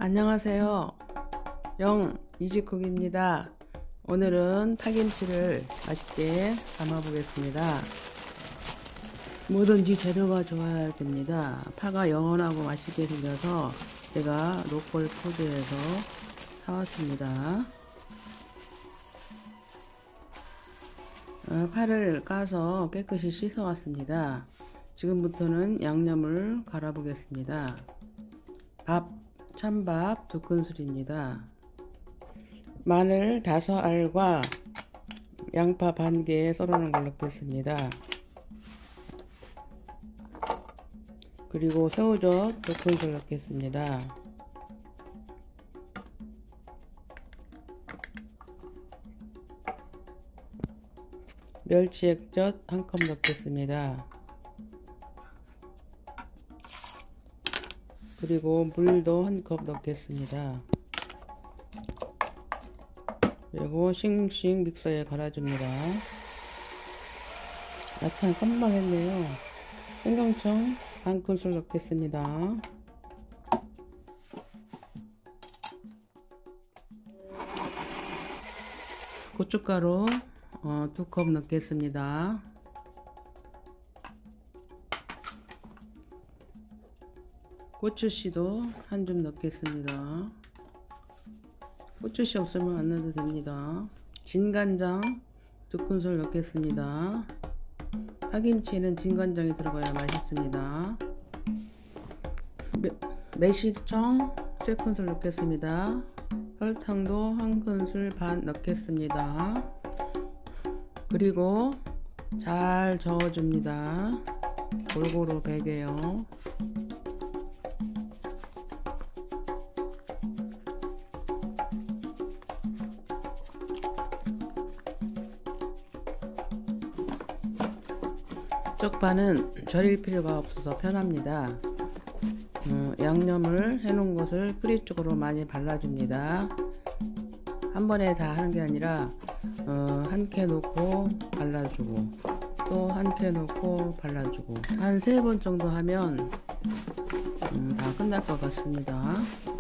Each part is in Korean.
안녕하세요. 이지쿡입니다. 오늘은 파김치를 맛있게 담아 보겠습니다. 뭐든지 재료가 좋아야 됩니다. 파가 영원하고 맛있게 생겨서 제가 로컬 푸드에서 사왔습니다. 파를 까서 깨끗이 씻어 왔습니다. 지금부터는 양념을 갈아 보겠습니다. 찬밥 2큰술입니다. 마늘 5알과 양파 반 개 썰어놓은 걸 넣겠습니다. 그리고 새우젓 2큰술 넣겠습니다. 멸치 액젓 1컵 넣겠습니다. 그리고 물도 1컵 넣겠습니다. 그리고 싱싱 믹서에 갈아줍니다. 야채는 깜빡했네요. 생강청 1큰술 넣겠습니다. 고춧가루 2컵 넣겠습니다. 고추씨도 한 줌 넣겠습니다. 고추씨 없으면 안 넣어도 됩니다. 진간장 2큰술 넣겠습니다. 파김치에는 진간장이 들어가야 맛있습니다. 매실청 3큰술 넣겠습니다. 설탕도 1큰술 반 넣겠습니다. 그리고 잘 저어줍니다. 골고루 배게요. 쪽파는 절일 필요가 없어서 편합니다. 양념을 해놓은 것을 뿌리 쪽으로 많이 발라줍니다. 한 번에 다 하는 게 아니라 한 캔 놓고 발라주고 또 한 캔 놓고 발라주고 한 3번 정도 하면 다 끝날 것 같습니다.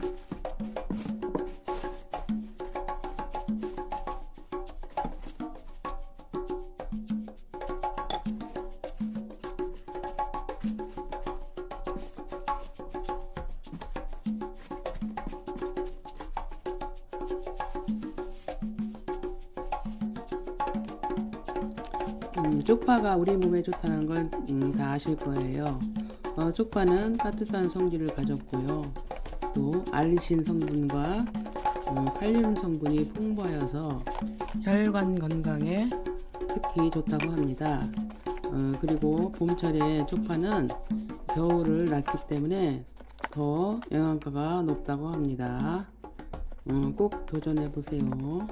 쪽파가 우리 몸에 좋다는 걸 다 아실 거예요. 쪽파는 따뜻한 성질을 가졌고요. 또 알리신 성분과 칼륨 성분이 풍부하여서 혈관 건강에 특히 좋다고 합니다. 그리고 봄철에 쪽파는 겨울을 낳기 때문에 더 영양가가 높다고 합니다. 꼭 도전해 보세요.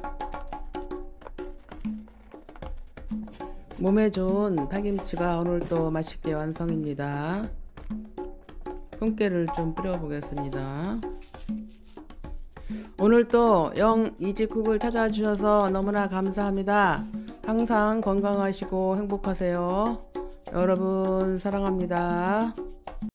몸에 좋은 파김치가 오늘 또 맛있게 완성입니다. 통깨를 좀 뿌려 보겠습니다. 오늘 또 이지쿡을 찾아주셔서 너무나 감사합니다. 항상 건강하시고 행복하세요. 여러분 사랑합니다.